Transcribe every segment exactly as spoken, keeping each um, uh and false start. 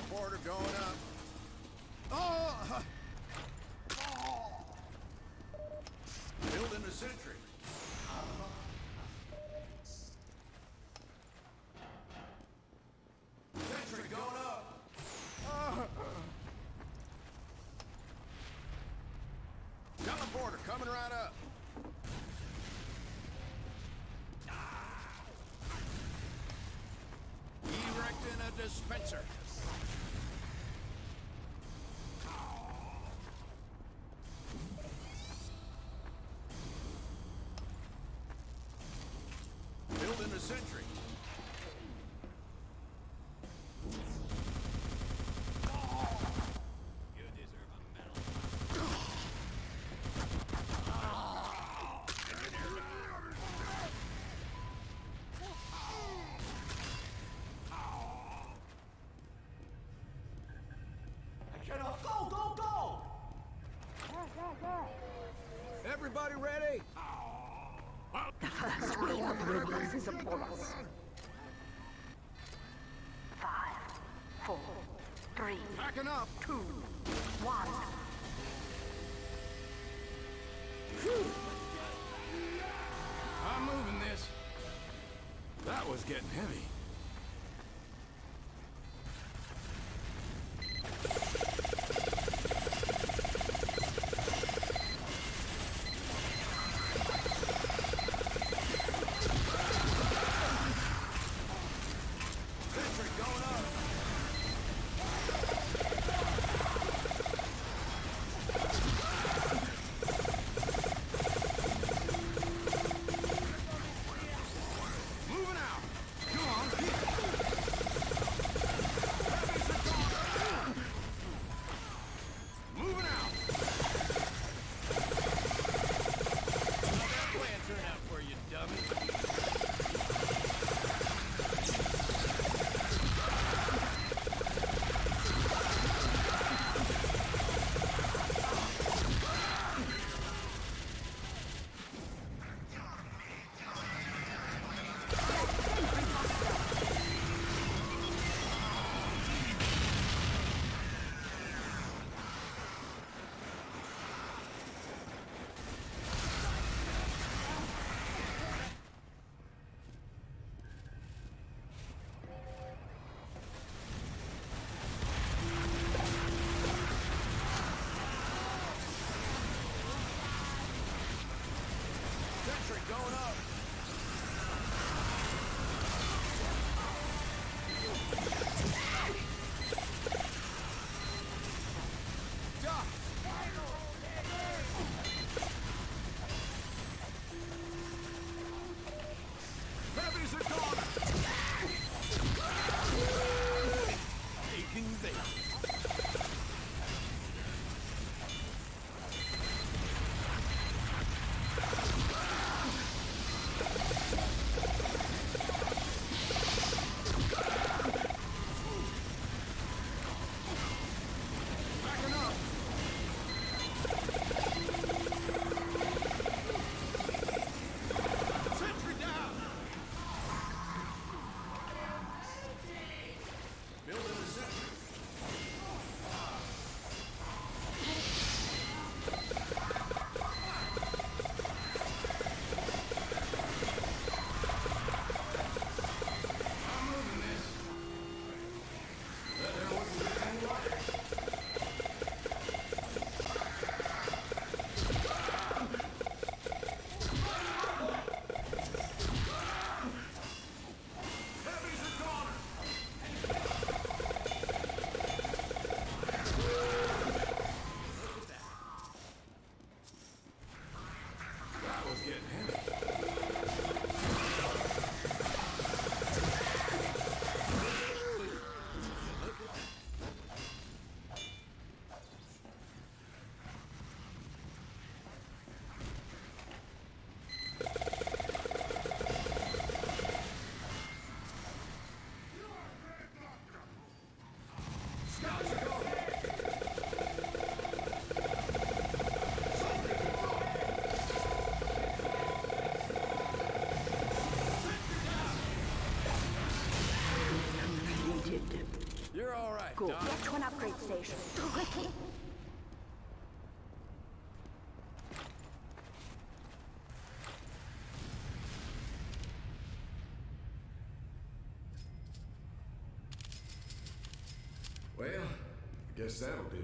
Teleporter going up. Oh! Building a sentry. Sentry going up. Teleporter coming right up. Erecting a dispenser. Building a sentry. You deserve a medal. I cannot go, go, go! Everybody ready? The first wave of rebels is upon us. Five, four, three, Packing up. two, one. I'm moving this. That was getting heavy. Sentry going up. Moving out. Come on. You're all right, Go. Doc. Get to an upgrade station. Quickly. Well, I guess that'll do.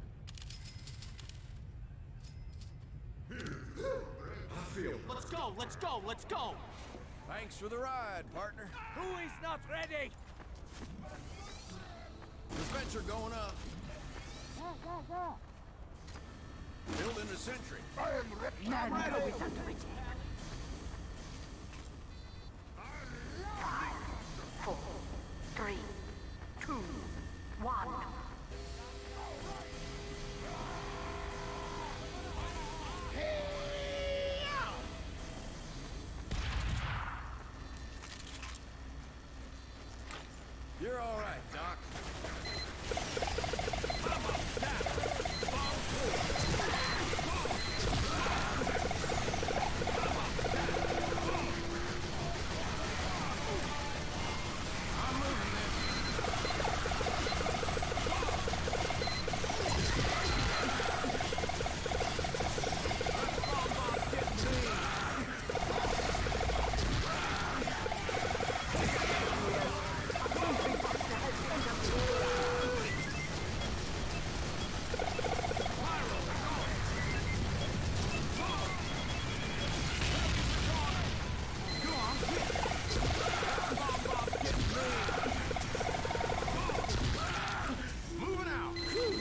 I feel... Let's go, let's go, let's go! Thanks for the ride, partner. Who is not ready? Dispenser going up. Building a sentry. Man, go is under attack. Five, four, three, two, one. You're all right, Doc. I'm moving this. Moving out.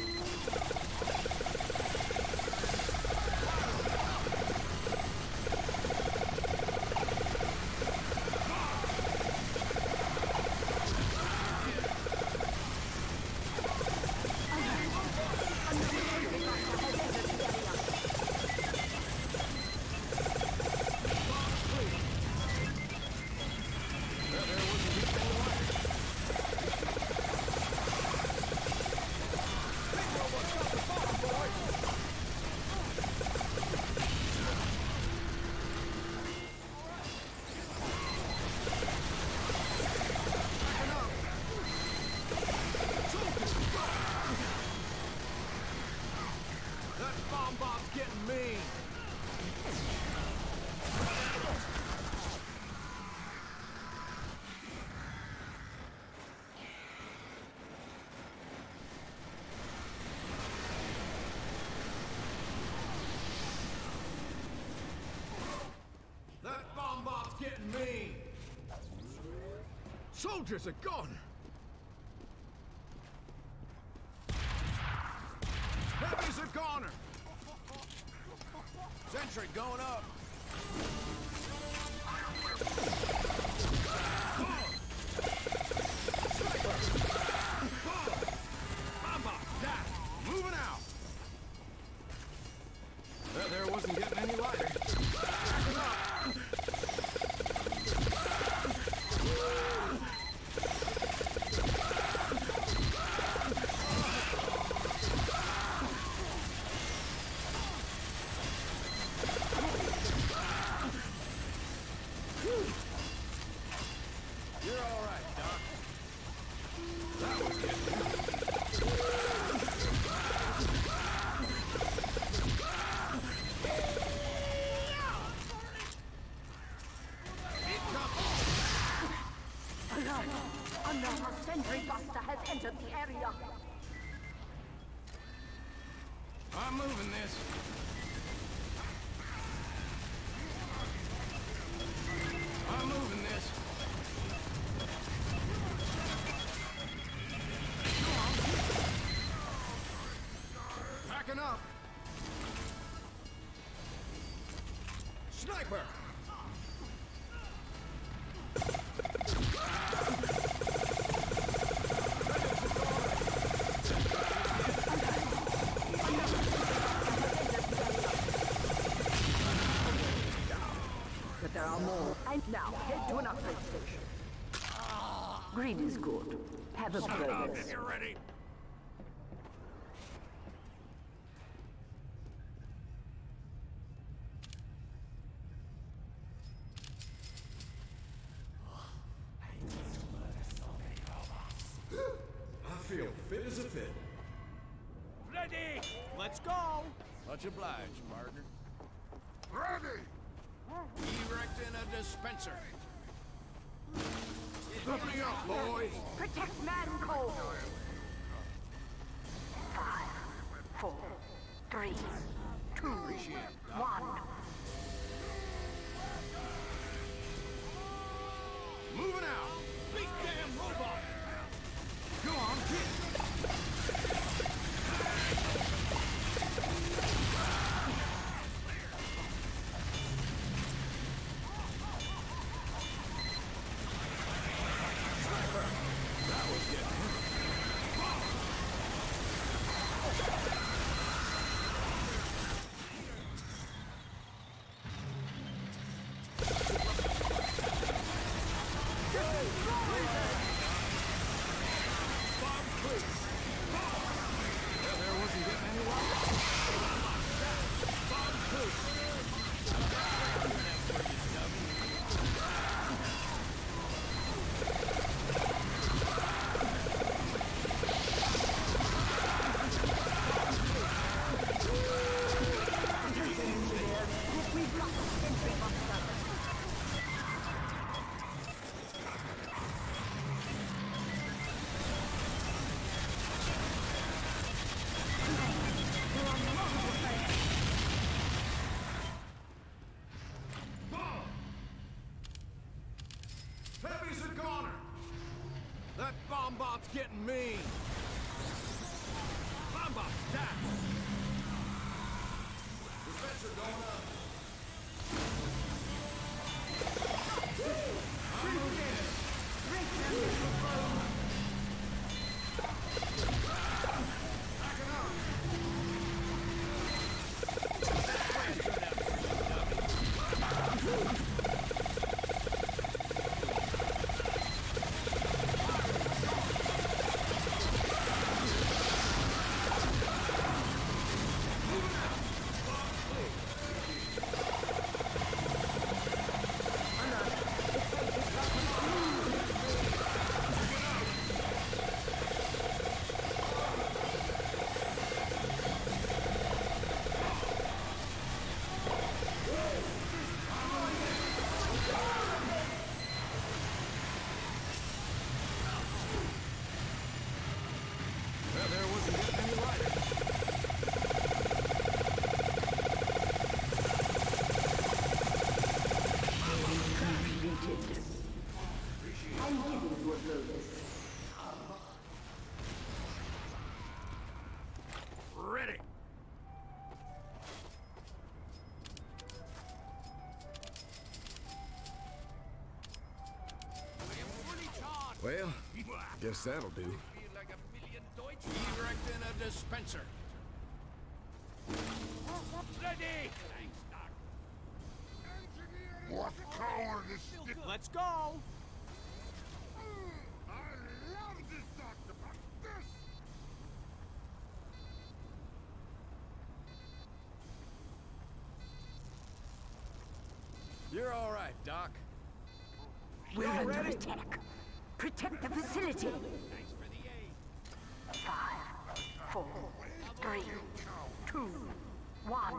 That bomb bob's getting mean. That bomb bob's getting mean. Soldiers are gone. Heavy's a goner. Sentry going up. Mamba, that. Moving out. That there wasn't getting any lighter. Backing up. You're all right, Doc. That was good. Alert! Another sentry buster has entered the area. I'm moving this. I'm moving this. Backing up. Sniper! But there are more. And now, head to an upgrade station. Greed is good. Have a progress. You're ready. I feel fit as a fit. Ready! Let's go! Much obliged, partner. Ready! Erecting a dispenser. Opening up, boys! Protect man cold. Five, four, three, two, one. Moving out! Big damn robot! Go on, kid! Heavy's a goner! That bombot's getting mean! Bombot, down! Dispenser going up. Well, there wasn't getting any lighter. Completed. I'm giving you a bonus. Ready! Well, guess that'll do. Like a million Deutsch. Erecting a dispenser. Ready! Thanks, Doc. What coward is this? Let's go! I love this doctor, but this... You're all right, Doc. We're under attack. Protect the facility. Thanks for the aid. Five, four, three, two, one.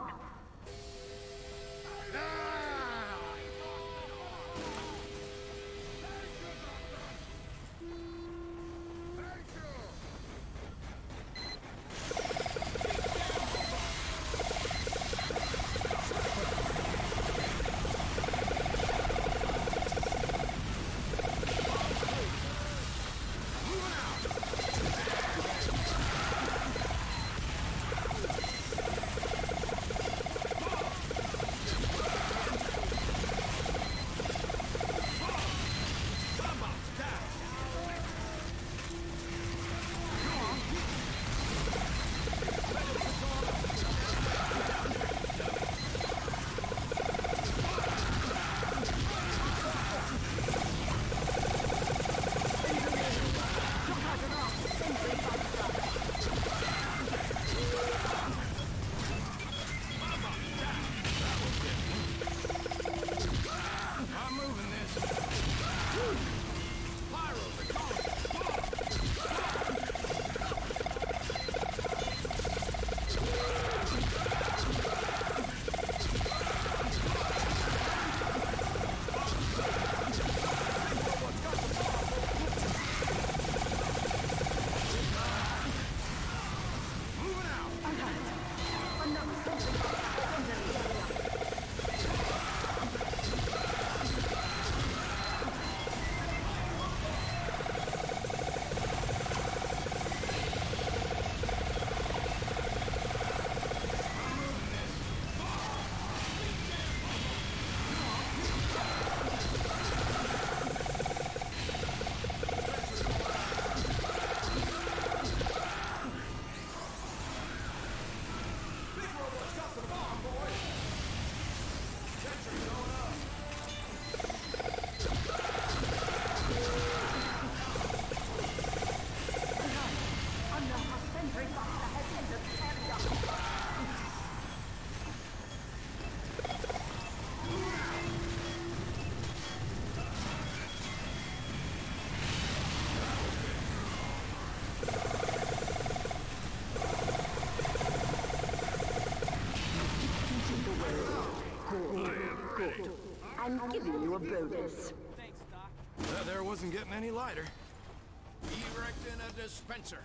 bonus. Thanks, Doc. That there wasn't getting any lighter. Erecting a dispenser.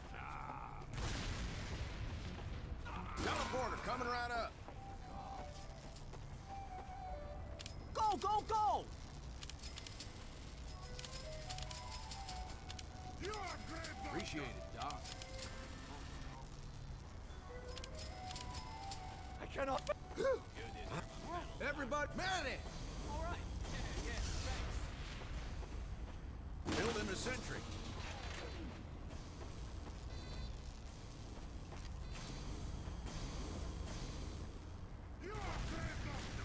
Teleporter coming right up. Go, go, go! You are great, Doctor. Appreciate it, Doc. I cannot. Everybody, Manny! All right. Yeah, yeah, thanks. Building a sentry. You are great,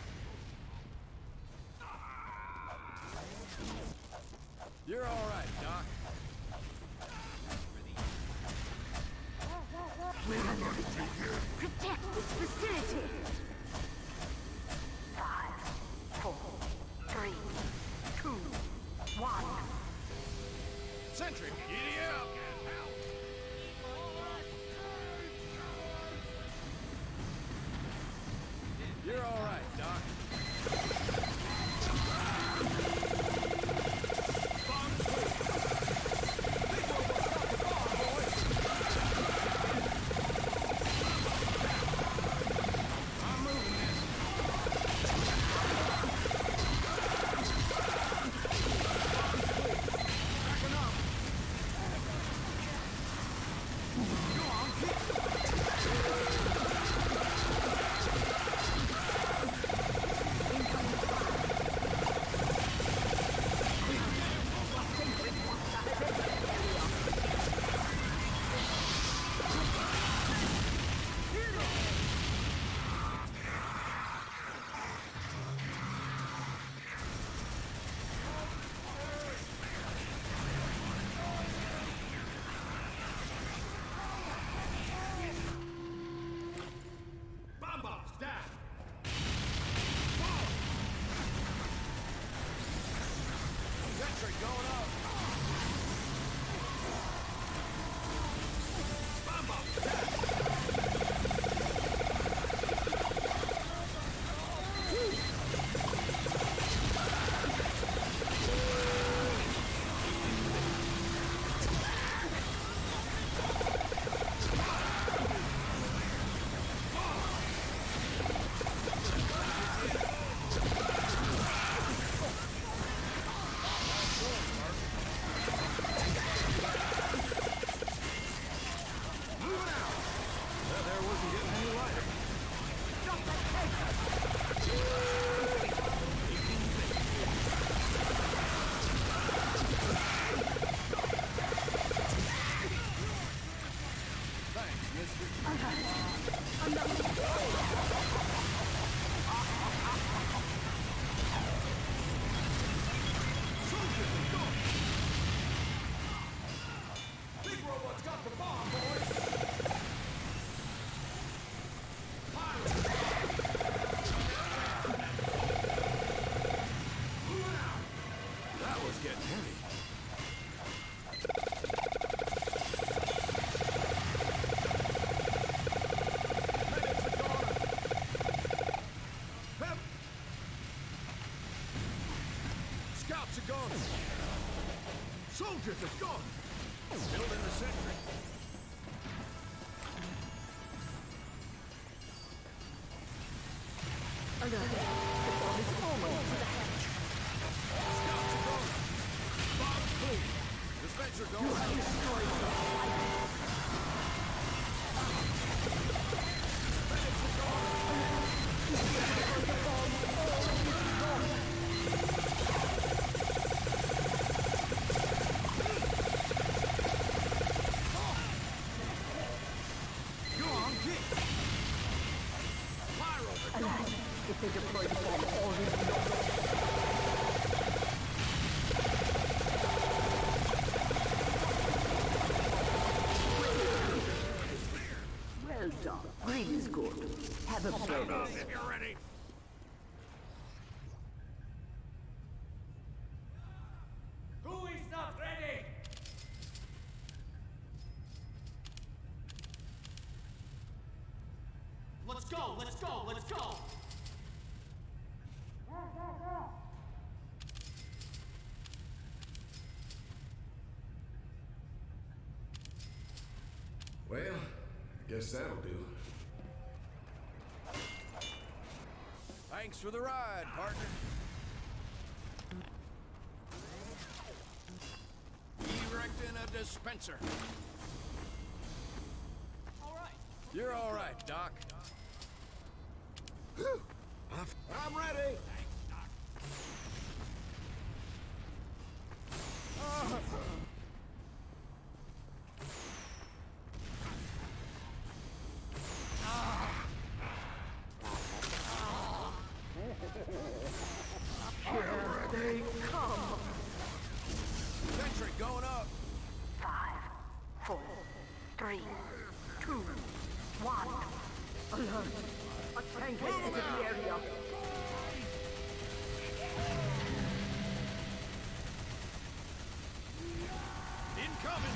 Doctor. You're all right, Doc. Protect this facility! Five, four, three, two, one. Sentry, giddy up! You're all right, Doc. Bomb clear. Big robot, stop the bomb, boys! I'm moving this. Backing up. Go on, kick. Bomb bombs down. Sentry going up. Bomb bombs down. Moving out. That there wasn't getting any lighter. Thanks, mister. Big robot's got the bomb, boys! Pirates! Moving out! That was getting heavy. Medics are gone! Pep! Scouts are gone! Soldiers are gone! Building the sentry. Alert. The bomb is almost to the hatch. Scouts are gone! Bombs clear! Dispenser going out! Destroyed the fight. Medics are gone! Go on, kick! Pyro, they're gone! Alas, if they deploy the bomb already lost. Well done. Green is good. Have a bonus. If you're ready! Who is not ready? Let's go, let's go, let's go! Guess that'll do. Thanks for the ride, partner. Erecting a dispenser. All right. You're all right, Doc. I'm ready. Here they come. Sentry going up. Five, four, three, two, one. Alert! A tank has entered the area. Incoming.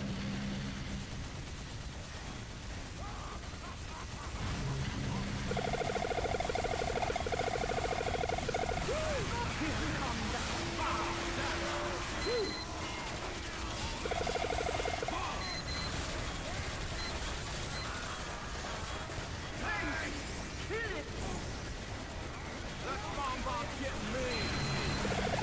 That bomb bomb's getting me.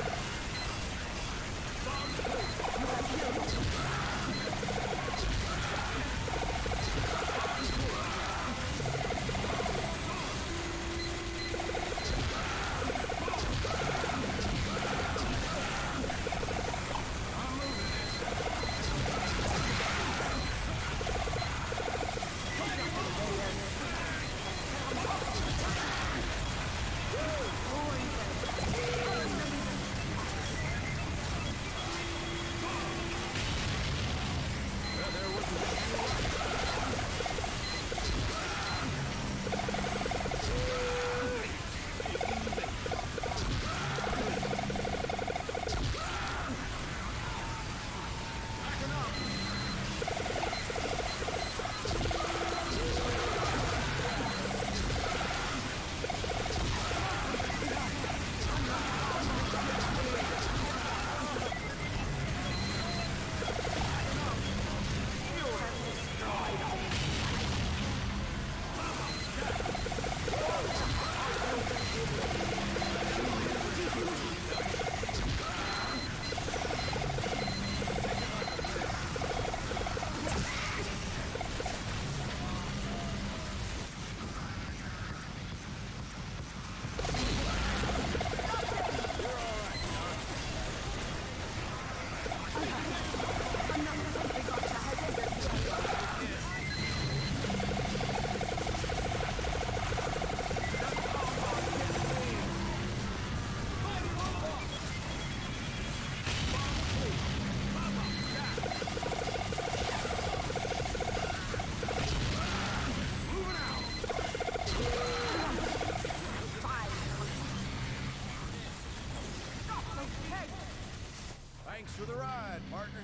Thanks for the ride, partner.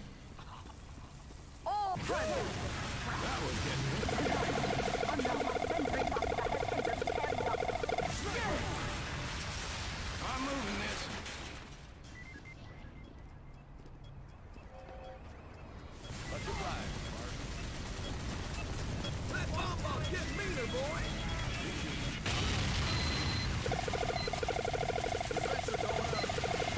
All present. That was getting me. Another sentry buster has entered the area. I'm moving this. Much obliged, partner. That bomb bomb's getting meaner, boy. Dispenser going up.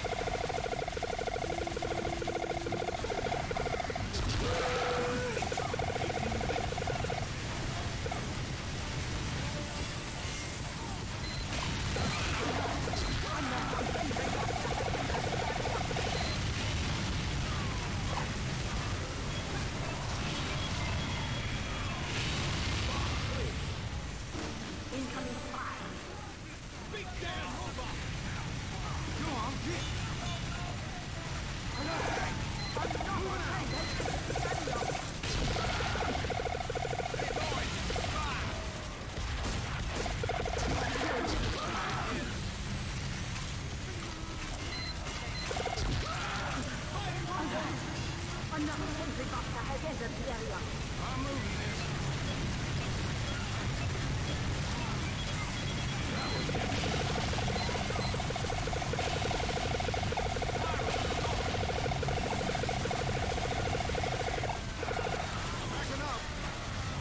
Incoming fire. Big damn robot! Go on, get! Another tank has entered the area. Hey boys, fire! Another sentry buster has entered the area. I'm moving this. Backing up.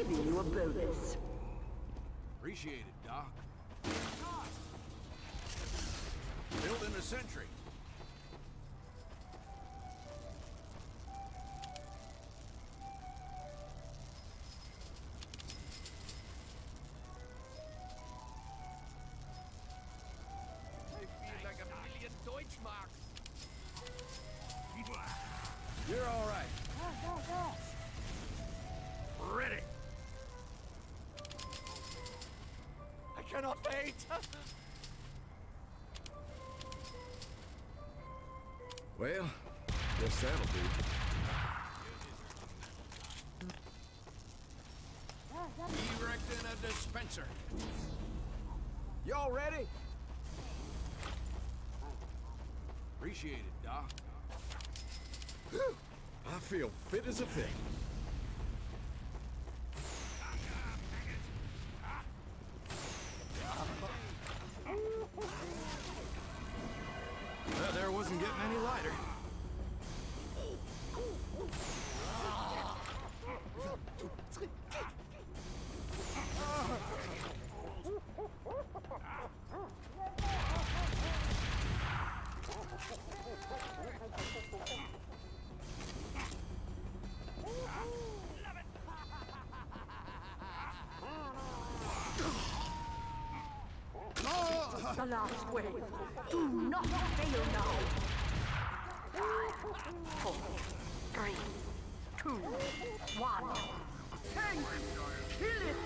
giving you a bonus. Appreciate it, Doc. Building a sentry. I feel like a million Deutschmarks. You're all right. Ready. I cannot wait. Well, guess that'll do. Erecting a dispenser. Y'all ready? Appreciate it, Doc. I feel fit as a thing. That there wasn't getting any lighter. The last wave. Do not fail now. Five, four, three, two, one. Tank! Kill it!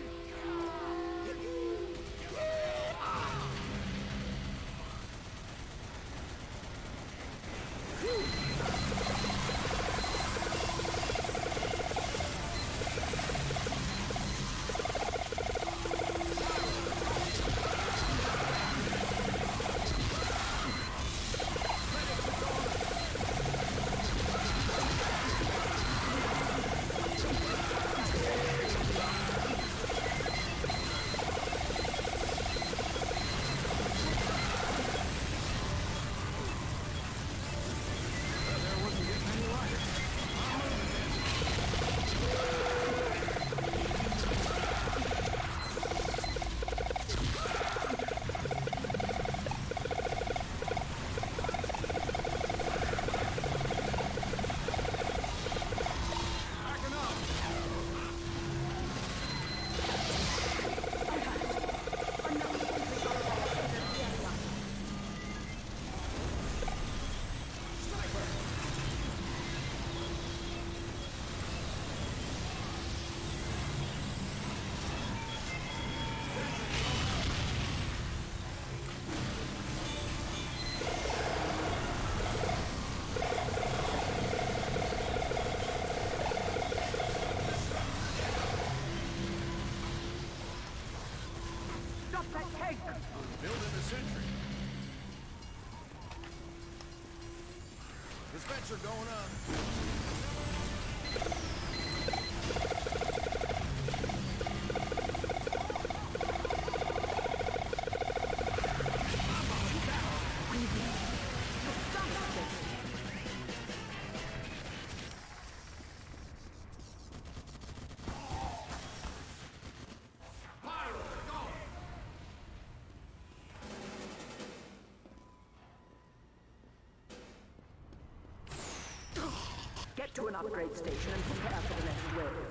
Building a sentry. Dispenser going up. Get to an upgrade station and prepare for the next wave.